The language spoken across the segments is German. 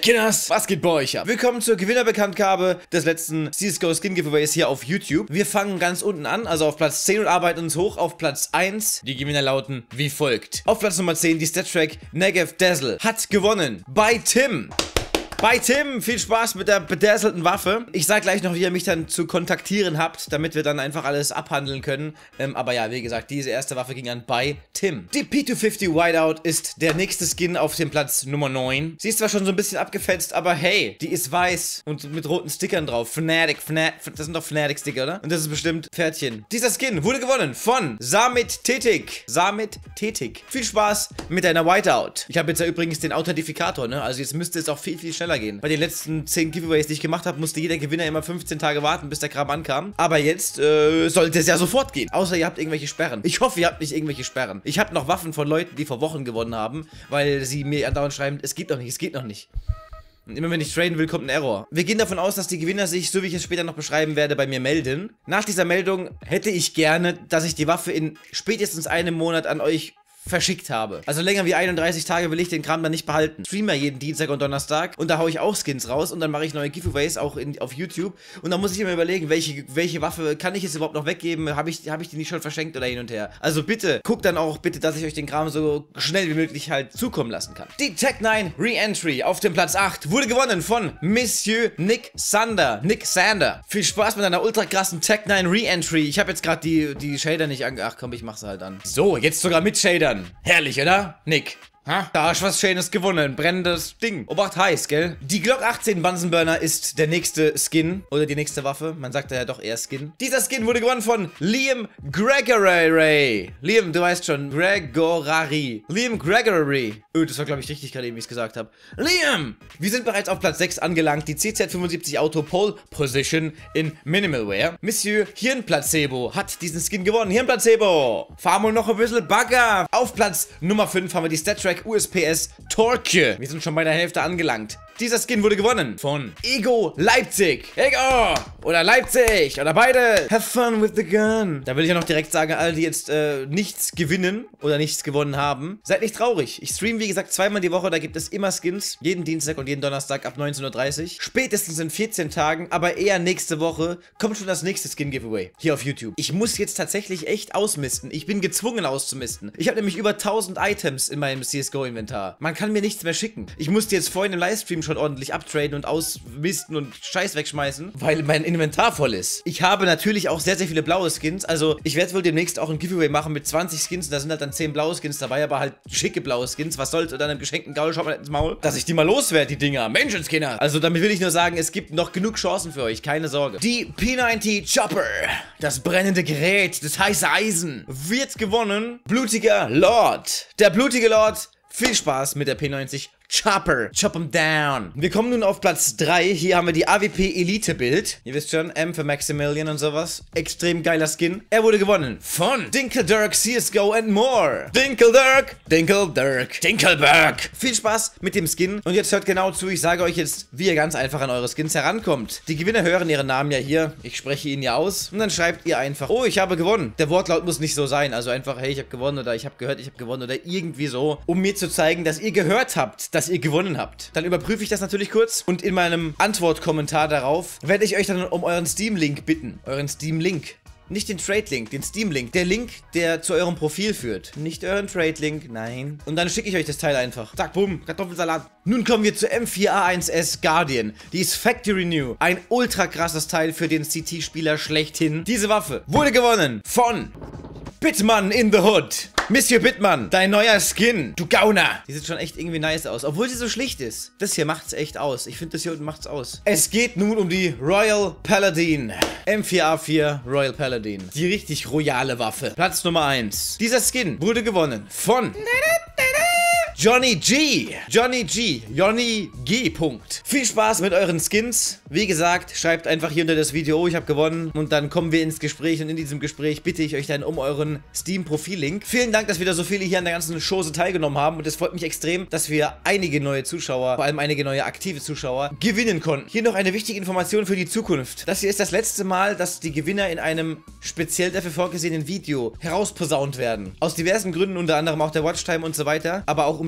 Kinders, was geht bei euch ab? Willkommen zur Gewinnerbekanntgabe des letzten CSGO Skin Giveaways hier auf YouTube. Wir fangen ganz unten an, also auf Platz 10 und arbeiten uns hoch auf Platz 1. Die Gewinner lauten wie folgt. Auf Platz Nummer 10 die Stat-Track Negev Dazzle hat gewonnen bei Tim. Bei Tim, viel Spaß mit der bedazzlten Waffe. Ich sag gleich noch, wie ihr mich dann zu kontaktieren habt, damit wir dann einfach alles abhandeln können. Aber ja, wie gesagt, diese erste Waffe ging an bei Tim. Die P250 Whiteout ist der nächste Skin auf dem Platz Nummer 9. Sie ist zwar schon so ein bisschen abgefetzt, aber hey, die ist weiß und mit roten Stickern drauf. Fnatic, das sind doch Fnatic-Sticker, oder? Und das ist bestimmt Pferdchen. Dieser Skin wurde gewonnen von Samit Tetik. Samit Tetik. Viel Spaß mit deiner Whiteout. Ich habe jetzt ja übrigens den Authentifikator, ne? Also jetzt müsste es auch viel, viel schneller gehen. Bei den letzten 10 Giveaways, die ich gemacht habe, musste jeder Gewinner immer 15 Tage warten, bis der Kram ankam. Aber jetzt sollte es ja sofort gehen. Außer ihr habt irgendwelche Sperren. Ich hoffe, ihr habt nicht irgendwelche Sperren. Ich habe noch Waffen von Leuten, die vor Wochen gewonnen haben, weil sie mir andauernd schreiben, es geht noch nicht, es geht noch nicht. Und immer wenn ich traden will, kommt ein Error. Wir gehen davon aus, dass die Gewinner sich, so wie ich es später noch beschreiben werde, bei mir melden. Nach dieser Meldung hätte ich gerne, dass ich die Waffe in spätestens einem Monat an euch verschickt habe. Also länger wie 31 Tage will ich den Kram dann nicht behalten. Streamer jeden Dienstag und Donnerstag und da haue ich auch Skins raus und dann mache ich neue Giveaways auch auf YouTube und dann muss ich mir überlegen, welche Waffe kann ich jetzt überhaupt noch weggeben? Habe ich die nicht schon verschenkt oder hin und her? Also bitte, guckt dann auch bitte, dass ich euch den Kram so schnell wie möglich halt zukommen lassen kann. Die Tech9 Re-Entry auf dem Platz 8 wurde gewonnen von Monsieur Nick Sander. Viel Spaß mit einer ultra krassen Tech9 Re-Entry. Ich habe jetzt gerade die Shader nicht Ach komm, ich mach's halt an. So, jetzt sogar mit Shadern. Herrlich, oder? Nick. Ha? Da hast du was Schönes gewonnen. Brennendes Ding. Obacht heiß, gell? Die Glock 18 Bunsenburner ist der nächste Skin. Oder die nächste Waffe. Man sagt ja doch eher Skin. Dieser Skin wurde gewonnen von Liam Gregory. Liam, du weißt schon. Liam Gregory. Das war, glaube ich, richtig gerade eben, wie ich es gesagt habe. Liam! Wir sind bereits auf Platz 6 angelangt. Die CZ75 Auto Pole Position in Minimalware. Monsieur Hirnplacebo hat diesen Skin gewonnen. Hirnplacebo! Fahren wir noch ein bisschen Bagger. Auf Platz Nummer 5 haben wir die Stat-Track USPS Torque. Wir sind schon bei der Hälfte angelangt. Dieser Skin wurde gewonnen von Ego Leipzig. Ego! Oder Leipzig! Oder beide! Have fun with the gun! Da will ich ja noch direkt sagen, alle, die jetzt nichts gewinnen oder nichts gewonnen haben, seid nicht traurig. Ich streame, wie gesagt, zweimal die Woche. Da gibt es immer Skins. Jeden Dienstag und jeden Donnerstag ab 19:30 Uhr. Spätestens in 14 Tagen, aber eher nächste Woche, kommt schon das nächste Skin-Giveaway. Hier auf YouTube. Ich muss jetzt tatsächlich echt ausmisten. Ich bin gezwungen auszumisten. Ich habe nämlich über 1000 Items in meinem CSGO-Inventar. Man kann mir nichts mehr schicken. Ich musste jetzt vorhin im Livestream schon ordentlich abtraden und ausmisten und Scheiß wegschmeißen, weil mein Inventar voll ist. Ich habe natürlich auch sehr, sehr viele blaue Skins. Also ich werde wohl demnächst auch ein Giveaway machen mit 20 Skins. Da sind halt dann 10 blaue Skins dabei, aber halt schicke blaue Skins. Was soll's? Und dann im geschenkten Gaul schaut man ins Maul, dass ich die mal loswerde, die Dinger. Menschenskinder. Also damit will ich nur sagen, es gibt noch genug Chancen für euch. Keine Sorge. Die P90 Chopper. Das brennende Gerät, das heiße Eisen, wird gewonnen. Blutiger Lord. Der blutige Lord. Viel Spaß mit der P90 Chopper. Chop 'em down. Wir kommen nun auf Platz 3. Hier haben wir die AWP Elite Bild. Ihr wisst schon, M für Maximilian und sowas. Extrem geiler Skin. Er wurde gewonnen von Dinkeldirk CSGO and more. Dinkelberg. Viel Spaß mit dem Skin. Und jetzt hört genau zu. Ich sage euch jetzt, wie ihr ganz einfach an eure Skins herankommt. Die Gewinner hören ihren Namen ja hier. Ich spreche ihn ja aus. Und dann schreibt ihr einfach, oh, ich habe gewonnen. Der Wortlaut muss nicht so sein. Also einfach, hey, ich habe gewonnen oder ich habe gehört, ich habe gewonnen oder irgendwie so. Um mir zu zeigen, dass ihr gehört habt, dass ihr gewonnen habt. Dann überprüfe ich das natürlich kurz und in meinem Antwortkommentar darauf werde ich euch dann um euren Steam-Link bitten. Euren Steam-Link. Nicht den Trade-Link, den Steam-Link. Der Link, der zu eurem Profil führt. Nicht euren Trade-Link, nein. Und dann schicke ich euch das Teil einfach. Zack, bumm, Kartoffelsalat. Nun kommen wir zur M4A1S Guardian. Die ist Factory New. Ein ultra krasses Teil für den CT-Spieler schlechthin. Diese Waffe wurde gewonnen von Bitman in the Hood. Monsieur Bitman, dein neuer Skin. Du Gauner. Die sieht schon echt irgendwie nice aus. Obwohl sie so schlicht ist. Das hier macht's echt aus. Ich finde, das hier unten macht's aus. Es geht nun um die Royal Paladin. M4A4 Royal Paladin. Die richtig royale Waffe. Platz Nummer 1. Dieser Skin wurde gewonnen von Johnny G. Johnny G. Punkt. Viel Spaß mit euren Skins. Wie gesagt, schreibt einfach hier unter das Video, oh, ich habe gewonnen. Und dann kommen wir ins Gespräch. Und in diesem Gespräch bitte ich euch dann um euren Steam-Profil-Link. Vielen Dank, dass wieder so viele hier an der ganzen Chose teilgenommen haben. Und es freut mich extrem, dass wir einige neue Zuschauer, vor allem einige neue aktive Zuschauer, gewinnen konnten. Hier noch eine wichtige Information für die Zukunft. Das hier ist das letzte Mal, dass die Gewinner in einem speziell dafür vorgesehenen Video herausposaunt werden. Aus diversen Gründen, unter anderem auch der Watchtime und so weiter. Aber auch um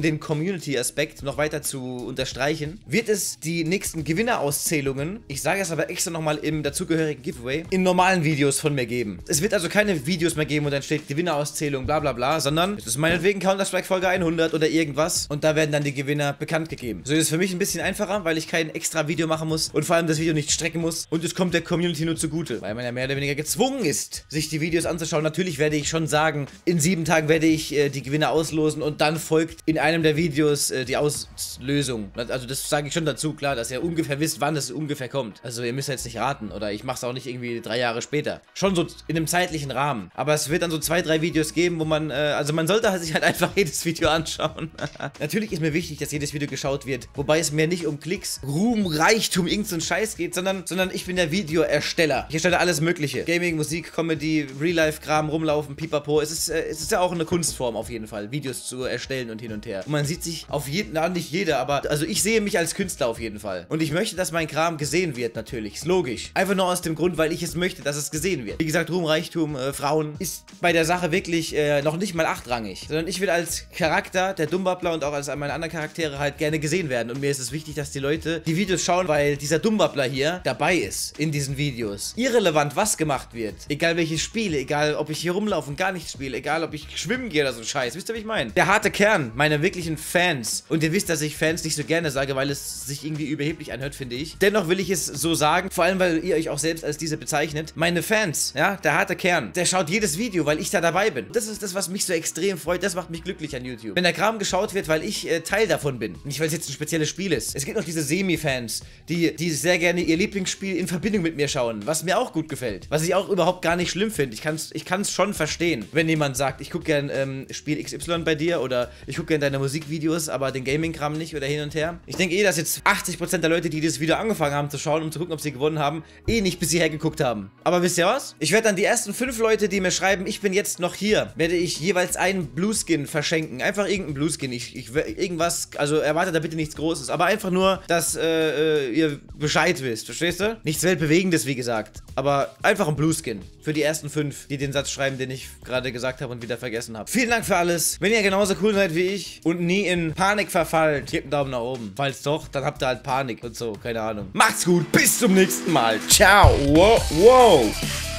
den Community-Aspekt noch weiter zu unterstreichen, wird es die nächsten Gewinnerauszählungen, ich sage es aber extra nochmal im dazugehörigen Giveaway, in normalen Videos von mir geben. Es wird also keine Videos mehr geben, wo dann steht Gewinnerauszählung, bla bla bla, sondern es ist meinetwegen Counter-Strike Folge 100 oder irgendwas und da werden dann die Gewinner bekannt gegeben. So ist es für mich ein bisschen einfacher, weil ich kein extra Video machen muss und vor allem das Video nicht strecken muss und es kommt der Community nur zugute, weil man ja mehr oder weniger gezwungen ist, sich die Videos anzuschauen. Natürlich werde ich schon sagen, in 7 Tagen werde ich die Gewinner auslosen und dann folgt in einem der Videos die Auslösung. Also das sage ich schon dazu, klar, dass ihr ungefähr wisst, wann es ungefähr kommt. Also ihr müsst jetzt nicht raten oder ich mache es auch nicht irgendwie 3 Jahre später. Schon so in einem zeitlichen Rahmen. Aber es wird dann so 2, 3 Videos geben, wo man, also man sollte sich halt einfach jedes Video anschauen. Natürlich ist mir wichtig, dass jedes Video geschaut wird, wobei es mir nicht um Klicks, Ruhm, Reichtum, irgend so ein Scheiß geht, sondern ich bin der Videoersteller. Ich erstelle alles Mögliche. Gaming, Musik, Comedy, Real-Life-Kram, rumlaufen, pipapo. Es ist ja auch eine Kunstform auf jeden Fall, Videos zu erstellen und hin und her. Und man sieht sich auf jeden, na nicht jeder, aber also ich sehe mich als Künstler auf jeden Fall. Und ich möchte, dass mein Kram gesehen wird, natürlich. Ist logisch. Einfach nur aus dem Grund, weil ich es möchte, dass es gesehen wird. Wie gesagt, Ruhm, Reichtum, Frauen ist bei der Sache wirklich noch nicht mal achtrangig. Sondern ich will als Charakter, der Dummbabbler und auch als meine anderen Charaktere halt gerne gesehen werden. Und mir ist es wichtig, dass die Leute die Videos schauen, weil dieser Dummbabbler hier dabei ist in diesen Videos. Irrelevant, was gemacht wird. Egal welches Spiel, egal ob ich hier rumlaufe und gar nicht spiele, egal ob ich schwimmen gehe oder so Scheiß. Wisst ihr, wie ich meine? Der harte Kern, meine wirklichen Fans. Und ihr wisst, dass ich Fans nicht so gerne sage, weil es sich irgendwie überheblich anhört, finde ich. Dennoch will ich es so sagen, vor allem, weil ihr euch auch selbst als diese bezeichnet. Meine Fans, ja, der harte Kern, der schaut jedes Video, weil ich da dabei bin. Das ist das, was mich so extrem freut. Das macht mich glücklich an YouTube. Wenn der Kram geschaut wird, weil ich Teil davon bin. Nicht, weil es jetzt ein spezielles Spiel ist. Es gibt noch diese Semi-Fans, die sehr gerne ihr Lieblingsspiel in Verbindung mit mir schauen, was mir auch gut gefällt. Was ich auch überhaupt gar nicht schlimm finde. Ich kann's schon verstehen, wenn jemand sagt, ich gucke gern Spiel XY bei dir oder ich gucke gern deine Musikvideos, aber den Gaming-Kram nicht oder hin und her. Ich denke dass jetzt 80% der Leute, die dieses Video angefangen haben zu schauen, um zu gucken, ob sie gewonnen haben, nicht bis hierher geguckt haben. Aber wisst ihr was? Ich werde dann die ersten 5 Leute, die mir schreiben, ich bin jetzt noch hier, werde ich jeweils einen Blueskin verschenken. Einfach irgendeinen Blueskin. Irgendwas, also erwartet da bitte nichts Großes, aber einfach nur, dass ihr Bescheid wisst, verstehst du? Nichts Weltbewegendes, wie gesagt, aber einfach ein Blueskin für die ersten 5, die den Satz schreiben, den ich gerade gesagt habe und wieder vergessen habe. Vielen Dank für alles. Wenn ihr genauso cool seid wie ich und nie in Panik verfallt, gebt einen Daumen nach oben. Falls doch, dann habt ihr halt Panik und so, keine Ahnung. Macht's gut, bis zum nächsten Mal. Ciao. Wow, wow.